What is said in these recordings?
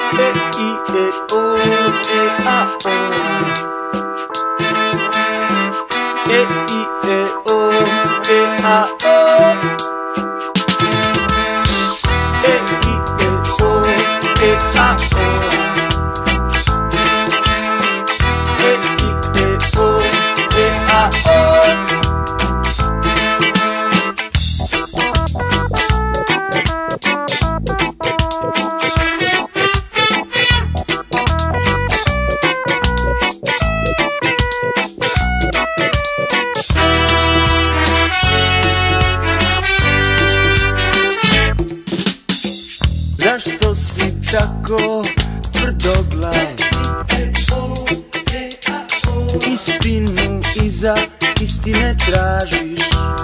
Zašto si tako tvrdoglav? Istinu iza istine tražiš.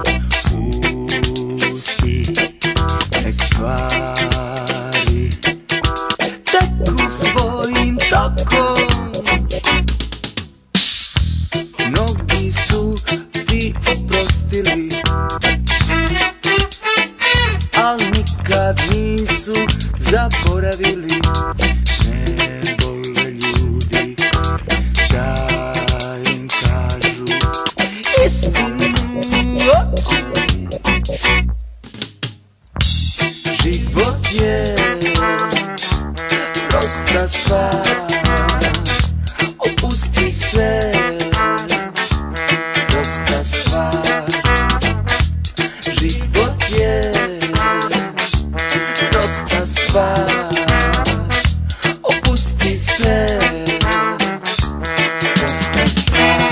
Pusti nek stvari teku svojim tokom. Mnogi su ti oprostili, al nikad nisu zaboravili. Ne vole ljudi da im kažu istinu u oči. Život je prosta stvar, opusti se, prosta stvar. Život je prosta stvar, opusti se, prosta stvar.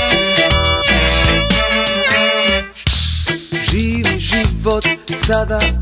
Živi život sada